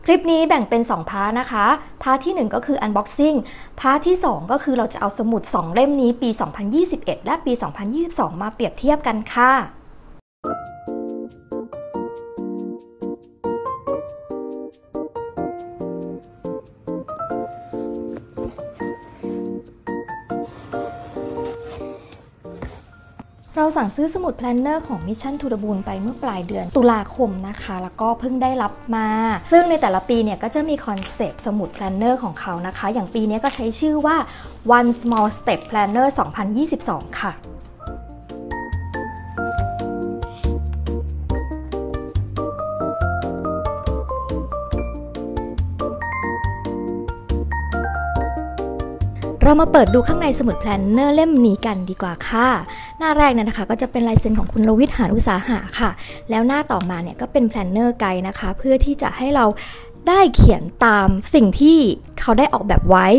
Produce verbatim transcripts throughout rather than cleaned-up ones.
ลิปนี้แบ่งเป็นสองพาร์ทนะคะพาร์ทที่หนึ่งก็คือ unboxing พาร์ทที่สองก็คือเราจะเอาสมุดสองเล่มนี้ปี สองพันยี่สิบเอ็ด และปี สองพันยี่สิบสอง มาเปรียบเทียบกันค่ะเราสั่งซื้อสมุดแพลนเนอร์ของ Mission to the Moon ไปเมื่อปลายเดือนตุลาคมนะคะแล้วก็เพิ่งได้รับมาซึ่งในแต่ละปีเนี่ยก็จะมีคอนเซปต์สมุดแพลนเนอร์ของเขานะคะอย่างปีนี้ก็ใช้ชื่อว่า One Small Step Planner สองพันยี่สิบสอง ค่ะเรามาเปิดดูข้างในสมุดแพลนเนอร์เล่มนี้กันดีกว่าค่ะหน้าแรกเนี่ยนะคะก็จะเป็นลายเซ็นของคุณรวิทย์ หาญอุตสาหะค่ะแล้วหน้าต่อมาเนี่ยก็เป็นแพลนเนอร์ไกด์นะคะเพื่อที่จะให้เราได้เขียนตามสิ่งที่เขาได้ออกแบบไว้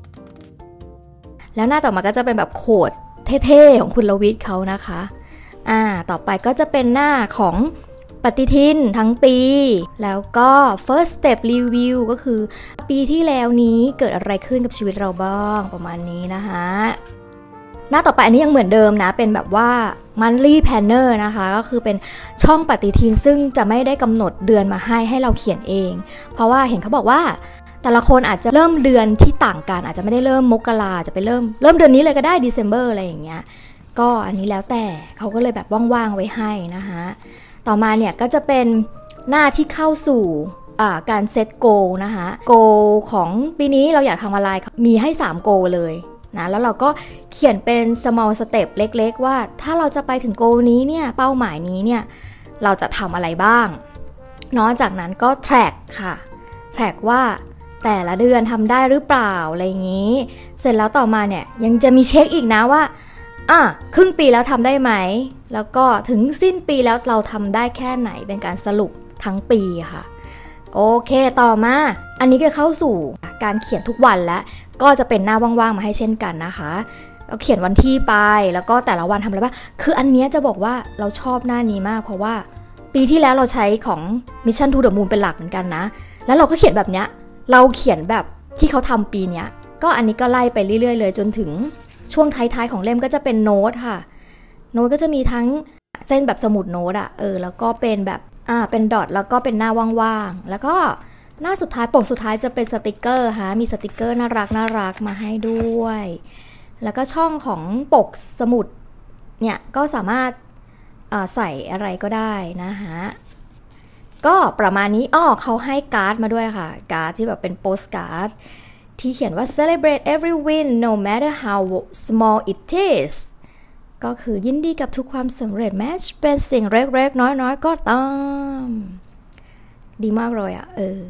แล้วหน้าต่อมาก็จะเป็นแบบโค้ดเท่ๆของคุณรวิทย์เขานะคะอ่าต่อไปก็จะเป็นหน้าของปฏิทินทั้งปีแล้วก็ first step review ก็คือปีที่แล้วนี้เกิดอะไรขึ้นกับชีวิตเราบ้างประมาณนี้นะคะหน้าต่อไปอันนี้ยังเหมือนเดิมนะเป็นแบบว่า monthly planner นะคะก็คือเป็นช่องปฏิทินซึ่งจะไม่ได้กำหนดเดือนมาให้ให้เราเขียนเองเพราะว่าเห็นเขาบอกว่าแต่ละคนอาจจะเริ่มเดือนที่ต่างกันอาจจะไม่ได้เริ่มมกราจะไปเริ่มเริ่มเดือนนี้เลยก็ได้ December อะไรอย่างเงี้ยก็อันนี้แล้วแต่เขาก็เลยแบบว่างๆไว้ให้นะคะต่อมาเนี่ยก็จะเป็นหน้าที่เข้าสู่การเซตโกลนะคะโกลของปีนี้เราอยากทำอะไรมีให้สามโกลเลยนะแล้วเราก็เขียนเป็น small step เล็กๆว่าถ้าเราจะไปถึงโกลนี้เนี่ยเป้าหมายนี้เนี่ยเราจะทำอะไรบ้างนอกจากนั้นก็ track ค่ะ track ว่าแต่ละเดือนทำได้หรือเปล่าอะไรอย่างนี้เสร็จแล้วต่อมาเนี่ยยังจะมีเช็คอีกนะว่าอ่ะครึ่งปีแล้วทำได้ไหมแล้วก็ถึงสิ้นปีแล้วเราทำได้แค่ไหนเป็นการสรุปทั้งปีค่ะโอเคต่อมาอันนี้ก็เข้าสู่การเขียนทุกวันแล้วก็จะเป็นหน้าว่างๆมาให้เช่นกันนะคะก็เขียนวันที่ไปแล้วก็แต่ละวันทำอะไรบ้างคืออันนี้จะบอกว่าเราชอบหน้านี้มากเพราะว่าปีที่แล้วเราใช้ของ Mission to the Moon เป็นหลักเหมือนกันนะแล้วเราก็เขียนแบบเนี้ยเราเขียนแบบที่เขาทำปีเนี้ยก็อันนี้ก็ไล่ไปเรื่อยๆเลยจนถึงช่วงท้ายๆของเล่มก็จะเป็นโน้ตค่ะโน้ตก็จะมีทั้งเส้นแบบสมุดโน้ตอ่ะเออแล้วก็เป็นแบบอ่าเป็นดอทแล้วก็เป็นหน้าว่างๆแล้วก็หน้าสุดท้ายปกสุดท้ายจะเป็นสติกเกอร์ฮะมีสติกเกอร์น่ารักน่ารักมาให้ด้วยแล้วก็ช่องของปกสมุดเนี่ยก็สามารถอ่าใส่อะไรก็ได้นะฮะก็ประมาณนี้อ้อเขาให้การ์ดมาด้วยค่ะการ์ดที่แบบเป็นโปสการ์ดที่เขียนว่า celebrate every win no matter how small it is ก็คือยินดีกับทุกความสำเร็จแม้เป็นสิ่งเล็กๆน้อยๆก็ตามดีมากเลยอ่ะเออ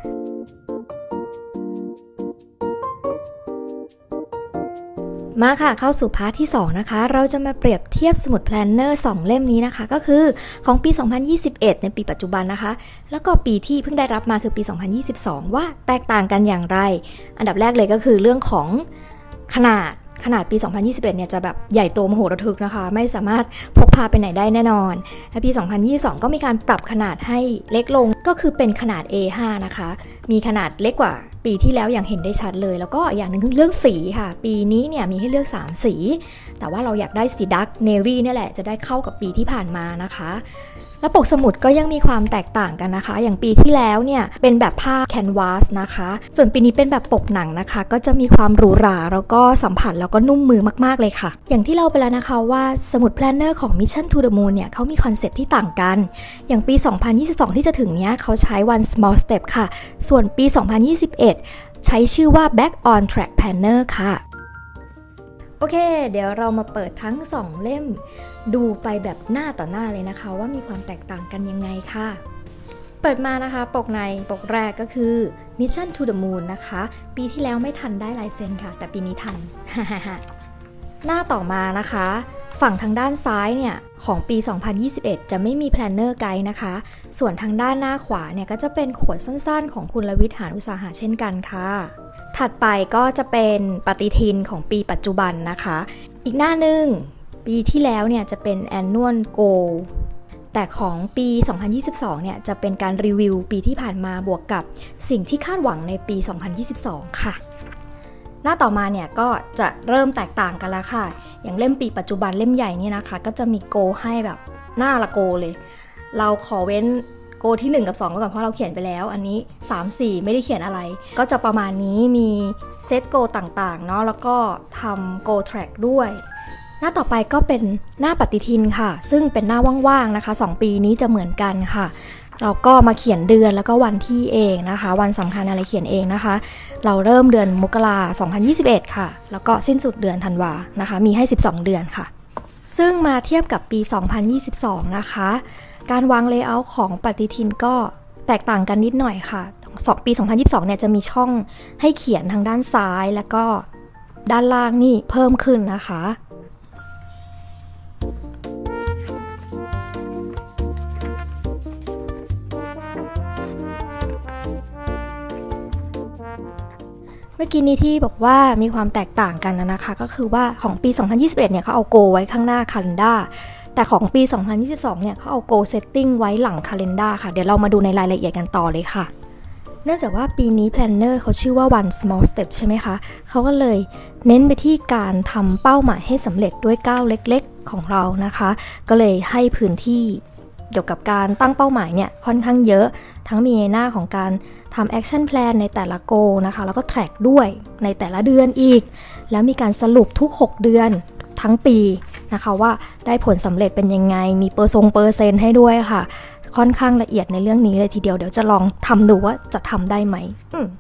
มาค่ะเข้าสู่พาร์ทที่สองนะคะเราจะมาเปรียบเทียบสมุดแพลนเนอร์สองเล่มนี้นะคะก็คือของปีสองพันยี่สิบเอ็ดในปีปัจจุบันนะคะแล้วก็ปีที่เพิ่งได้รับมาคือปีสองพันยี่สิบสองว่าแตกต่างกันอย่างไรอันดับแรกเลยก็คือเรื่องของขนาดขนาดปีสองพันยี่สิบเอ็ดเนี่ยจะแบบใหญ่โตมโหฬารทึกนะคะไม่สามารถพกพาไปไหนได้แน่นอนและปีสองพันยี่สิบสองก็มีการปรับขนาดให้เล็กลงก็คือเป็นขนาด เอ ห้า นะคะมีขนาดเล็กกว่าปีที่แล้วอย่างเห็นได้ชัดเลยแล้วก็อย่างหนึ่งคือเรื่องสีค่ะปีนี้เนี่ยมีให้เลือกสามสีแต่ว่าเราอยากได้สีดักเนวี่นี่แหละจะได้เข้ากับปีที่ผ่านมานะคะแล้วปกสมุดก็ยังมีความแตกต่างกันนะคะอย่างปีที่แล้วเนี่ยเป็นแบบผ้าแคนวาสนะคะส่วนปีนี้เป็นแบบปกหนังนะคะก็จะมีความหรูหราแล้วก็สัมผัสแล้วก็นุ่มมือมากๆเลยค่ะอย่างที่เราไปแล้วนะคะว่าสมุดแพลนเนอร์ของ Mission to the Moon เนี่ยเขามีคอนเซปต์ที่ต่างกันอย่างปีสองพันยี่สิบสองที่จะถึงเนี้ยเขาใช้ One Small Step ค่ะส่วนปีสองพันยี่สิบเอ็ดใช้ชื่อว่า Back on Track Planner ค่ะโอเคเดี๋ยวเรามาเปิดทั้งสองเล่มดูไปแบบหน้าต่อหน้าเลยนะคะว่ามีความแตกต่างกันยังไงค่ะเปิดมานะคะปกในปกแรกก็คือ Mission to the Moon นะคะปีที่แล้วไม่ทันได้ลายเซ็นค่ะแต่ปีนี้ทัน หน้าต่อมานะคะฝั่งทางด้านซ้ายเนี่ยของปีสองพันยี่สิบเอ็ดจะไม่มีแพลนเนอร์ไกด์นะคะส่วนทางด้านหน้าขวาเนี่ยก็จะเป็นขวดสั้นๆของคุณรวิทย์ หาญอุตสาหะเช่นกันค่ะถัดไปก็จะเป็นปฏิทินของปีปัจจุบันนะคะอีกหน้าหนึ่งปีที่แล้วเนี่ยจะเป็น annual goal แต่ของปี สองพันยี่สิบสอง เนี่ยจะเป็นการรีวิวปีที่ผ่านมาบวกกับสิ่งที่คาดหวังในปี สองพันยี่สิบสอง ค่ะหน้าต่อมาเนี่ยก็จะเริ่มแตกต่างกันแล้วค่ะอย่างเล่มปีปัจจุบันเล่มใหญ่นี่นะคะก็จะมีโกให้แบบหน้าละโกเลยเราขอเว้นโกที่หนึ่งกับสองไว้ก่อนเพราะเราเขียนไปแล้วอันนี้สาม สี่ไม่ได้เขียนอะไรก็จะประมาณนี้มีเซตโกต่างๆเนาะแล้วก็ทำโกแทร็กด้วยหน้าต่อไปก็เป็นหน้าปฏิทินค่ะซึ่งเป็นหน้าว่างๆนะคะสองปีนี้จะเหมือนกันค่ะเราก็มาเขียนเดือนแล้วก็วันที่เองนะคะวันสำคัญอะไรเขียนเองนะคะเราเริ่มเดือนมกราคมสองพันยี่สิบเอ็ดค่ะแล้วก็สิ้นสุดเดือนธันวานะคะมีให้สิบสองเดือนค่ะซึ่งมาเทียบกับปีสองพันยี่สิบสองนะคะการวางเลเยอร์ของปฏิทินก็แตกต่างกันนิดหน่อยค่ะปีสองพันยี่สิบสองเนี่ยจะมีช่องให้เขียนทางด้านซ้ายแล้วก็ด้านล่างนี่เพิ่มขึ้นนะคะเมื่อกี้นี้ที่บอกว่ามีความแตกต่างกันนะคะก็คือว่าของปีสองพันยี่สิบเอ็ดเนี่ยเขาเอาโกไว้ข้างหน้า calendar แต่ของปีสองพันยี่สิบสองเนี่ยเขาเอา goal setting ไว้หลัง calendar ค่ะเดี๋ยวเรามาดูในรายละเอียดกันต่อเลยค่ะเนื่องจากว่าปีนี้ planner เขาชื่อว่า one small step ใช่ไหมคะเขาก็เลยเน้นไปที่การทำเป้าหมายให้สำเร็จด้วยก้าวเล็กๆของเรานะคะก็เลยให้พื้นที่เกี่ยวกับการตั้งเป้าหมายเนี่ยค่อนข้างเยอะทั้งมีในหน้าของการทำ action plan ในแต่ละ goal นะคะแล้วก็ track ด้วยในแต่ละเดือนอีกแล้วมีการสรุปทุกหกเดือนทั้งปีนะคะว่าได้ผลสำเร็จเป็นยังไงมีเปอร์ซงเปอร์เซ็นต์ให้ด้วยค่ะค่อนข้างละเอียดในเรื่องนี้เลยทีเดียวเดี๋ยวจะลองทำดูว่าจะทำได้ไหมอืม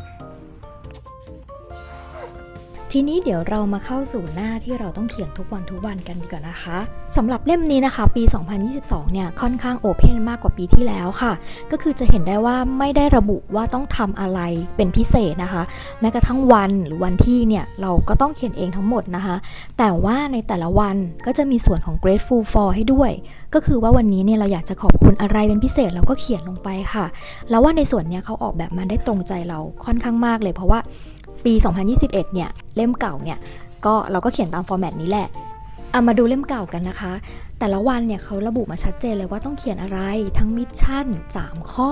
ทีนี้เดี๋ยวเรามาเข้าสู่หน้าที่เราต้องเขียนทุกวันทุกวันกันดีกว่านะคะสำหรับเล่มนี้นะคะปีสองพันยี่สิบสองเนี่ยค่อนข้างโอเพนมากกว่าปีที่แล้วค่ะก็คือจะเห็นได้ว่าไม่ได้ระบุว่าต้องทำอะไรเป็นพิเศษนะคะแม้กระทั่งวันหรือวันที่เนี่ยเราก็ต้องเขียนเองทั้งหมดนะคะแต่ว่าในแต่ละวันก็จะมีส่วนของ grateful for ให้ด้วยก็คือว่าวันนี้เนี่ยเราอยากจะขอบคุณอะไรเป็นพิเศษเราก็เขียนลงไปค่ะแล้วว่าในส่วนเนี้ยเขาออกแบบมาได้ตรงใจเราค่อนข้างมากเลยเพราะว่าปีสองพันยี่สิบเอ็ดเนี่ยเล่มเก่าเนี่ยก็เราก็เขียนตามฟอร์แมตนี้แหละเอามาดูเล่มเก่ากันนะคะแต่ละวันเนี่ยเขาระบุมาชัดเจนเลยว่าต้องเขียนอะไรทั้งมิชชั่นสามข้อ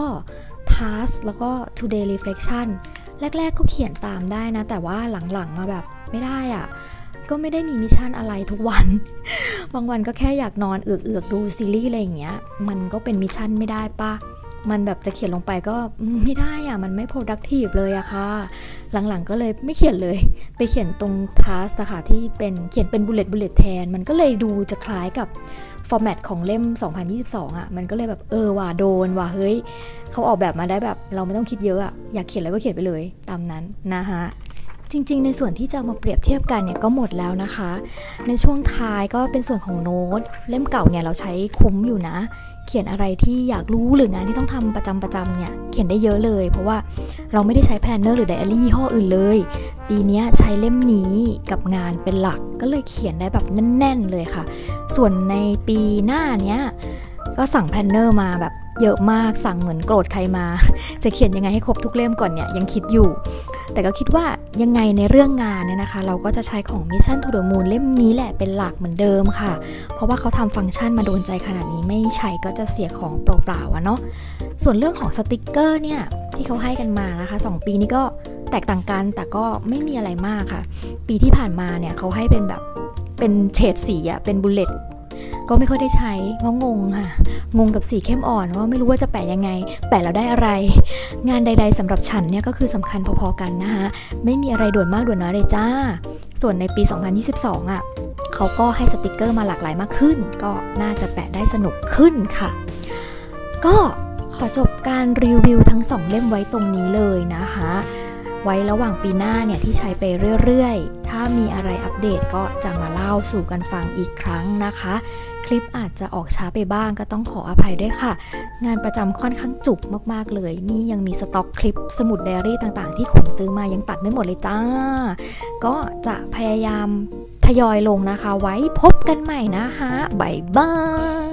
task แล้วก็ today reflection แรกๆก็เขียนตามได้นะแต่ว่าหลังๆมาแบบไม่ได้อ่ะก็ไม่ได้มีมิชชั่นอะไรทุกวันบางวันก็แค่อยากนอนเอือกๆดูซีรีส์อะไรอย่างเงี้ยมันก็เป็นมิชชั่นไม่ได้ปะมันแบบจะเขียนลงไปก็ไม่ได้อะมันไม่ productive เลยอะค่ะหลังๆก็เลยไม่เขียนเลยไปเขียนตรง task นะคะที่เป็นเขียนเป็น bullet bullet แทนมันก็เลยดูจะคล้ายกับ format ของเล่มสองพันยี่สิบสองอะมันก็เลยแบบเออว่าโดนว่าเฮ้ยเขาออกแบบมาได้แบบเราไม่ต้องคิดเยอะอะอยากเขียนอะไรก็เขียนไปเลยตามนั้นนะคะจริงๆในส่วนที่จะมาเปรียบเทียบกันเนี่ยก็หมดแล้วนะคะในช่วงท้ายก็เป็นส่วนของโน้ตเล่มเก่าเนี่ยเราใช้คุ้มอยู่นะเขียนอะไรที่อยากรู้หรืองานที่ต้องทำประจำประจำเนี่ยเขียนได้เยอะเลยเพราะว่าเราไม่ได้ใช้แพลนเนอร์หรือไดอารี่ยี่ห้ออื่นเลยปีนี้ใช้เล่มนี้กับงานเป็นหลักก็เลยเขียนได้แบบแน่นๆเลยค่ะส่วนในปีหน้าเนี้ยก็สั่งแพลนเนอร์มาแบบเยอะมากสั่งเหมือนโกรธใครมาจะเขียนยังไงให้ครบทุกเล่มก่อนเนี่ยยังคิดอยู่แต่ก็คิดว่ายังไงในเรื่องงานเนี่ยนะคะเราก็จะใช้ของ Mission to the Moon เล่มนี้แหละเป็นหลักเหมือนเดิมค่ะเพราะว่าเขาทำฟังก์ชันมาโดนใจขนาดนี้ไม่ใช้ก็จะเสียของเปล่าๆอะเนาะส่วนเรื่องของสติกเกอร์เนี่ยที่เขาให้กันมานะคะสองปีนี้ก็แตกต่างกันแต่ก็ไม่มีอะไรมากค่ะปีที่ผ่านมาเนี่ยเขาให้เป็นแบบเป็นเฉดสีอะเป็นบุลเลตก็ไม่ค่อยได้ใช้งงงค่ะงงกับสีเข้มอ่อนว่าไม่รู้ว่าจะแปะยังไงแปะแล้วได้อะไรงานใดๆสำหรับฉันเนี่ยก็คือสำคัญพอๆกันนะคะไม่มีอะไรด่วนมากด่วนน้อยเลยจ้าส่วนในปีสองพันยี่สิบสองอ่ะเขาก็ให้สติกเกอร์มาหลากหลายมากขึ้นก็น่าจะแปะได้สนุกขึ้นค่ะก็ขอจบการรีวิวทั้งสองเล่มไว้ตรงนี้เลยนะคะไว้ระหว่างปีหน้าเนี่ยที่ใช้ไปเรื่อยๆถ้ามีอะไรอัปเดตก็จะมาเล่าสู่กันฟังอีกครั้งนะคะคลิปอาจจะออกช้าไปบ้างก็ต้องขออภัยด้วยค่ะงานประจำค่อนข้างจุกมากๆเลยนี่ยังมีสต็อกคลิปสมุดไดอารี่ต่างๆที่ขนซื้อมายังตัดไม่หมดเลยจ้าก็จะพยายามทยอยลงนะคะไว้พบกันใหม่นะคะบ๊ายบาย